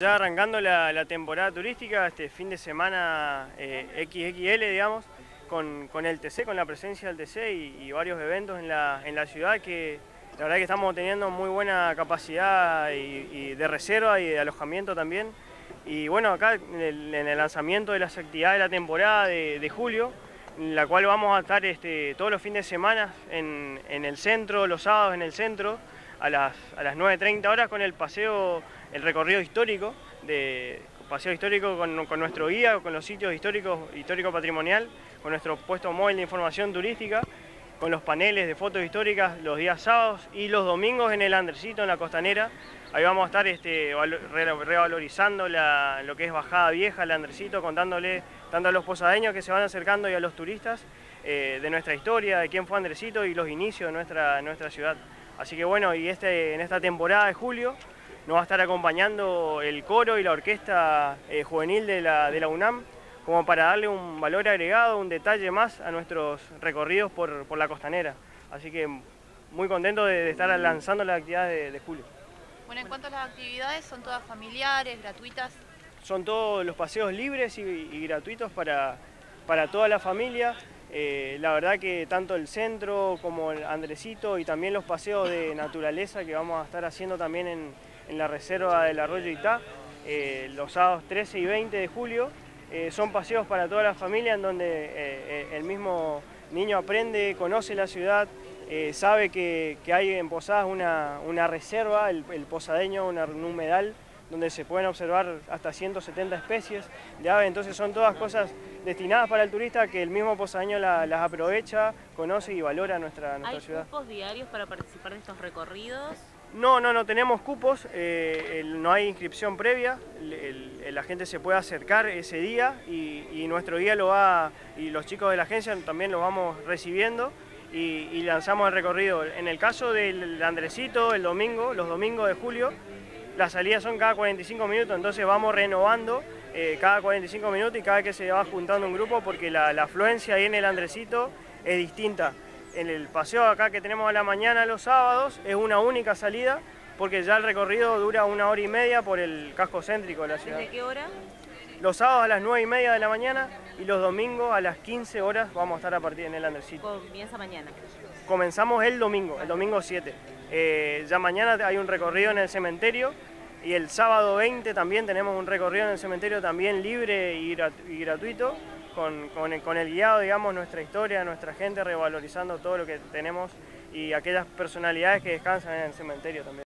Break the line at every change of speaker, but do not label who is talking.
Ya arrancando la temporada turística, este fin de semana XXL, digamos, con el TC, con la presencia del TC y varios eventos en la ciudad que la verdad que estamos teniendo muy buena capacidad y de reserva y de alojamiento también. Y bueno, acá en el lanzamiento de las actividades de la temporada de julio, en la cual vamos a estar todos los fines de semana en el centro, los sábados en el centro, a las 9:30 horas con el paseo, el recorrido histórico, paseo histórico con nuestro guía, con los sitios histórico-patrimonial, con nuestro puesto móvil de información turística, con los paneles de fotos históricas los días sábados y los domingos en el Andresito, en la Costanera. Ahí vamos a estar revalorizando lo que es Bajada Vieja, el Andresito, contándole tanto a los posadeños que se van acercando y a los turistas de nuestra historia, de quién fue Andresito y los inicios de nuestra ciudad. Así que bueno, y en esta temporada de julio nos va a estar acompañando el coro y la orquesta juvenil de la UNAM, como para darle un valor agregado, un detalle más a nuestros recorridos por la Costanera. Así que muy contento de estar lanzando las actividades de julio.
Bueno, en cuanto a las actividades, ¿son todas familiares, gratuitas?
Son todos los paseos libres y gratuitos para toda la familia. La verdad que tanto el centro como el Andresito y también los paseos de naturaleza que vamos a estar haciendo también en la reserva del Arroyo Itá, los sábados 13 y 20 de julio, son paseos para toda la familia en donde el mismo niño aprende, conoce la ciudad, sabe que hay en Posadas una reserva, el posadeño, un humedal, donde se pueden observar hasta 170 especies de aves. Entonces son todas cosas destinadas para el turista que el mismo posadeño las aprovecha, conoce y valora nuestra ciudad.
¿Hay cupos diarios para participar de estos recorridos?
No tenemos cupos, no hay inscripción previa, la gente se puede acercar ese día y nuestro guía y los chicos de la agencia también los vamos recibiendo y lanzamos el recorrido. En el caso del Andresito, los domingos de julio, las salidas son cada 45 minutos, entonces vamos renovando cada 45 minutos y cada vez que se va juntando un grupo, porque la afluencia ahí en el Andresito es distinta. En el paseo acá que tenemos a la mañana los sábados es una única salida, porque ya el recorrido dura 1 hora y media por el casco céntrico de la ciudad.
¿Desde qué hora?
Los sábados a las 9:30 de la mañana y los domingos a las 15 horas vamos a estar a partir en el Andresito.
Comienza mañana.
Comenzamos el domingo 7. Ya mañana hay un recorrido en el cementerio y el sábado 20 también tenemos un recorrido en el cementerio también libre y gratuito, con el guiado, digamos, nuestra historia, nuestra gente, revalorizando todo lo que tenemos y aquellas personalidades que descansan en el cementerio también.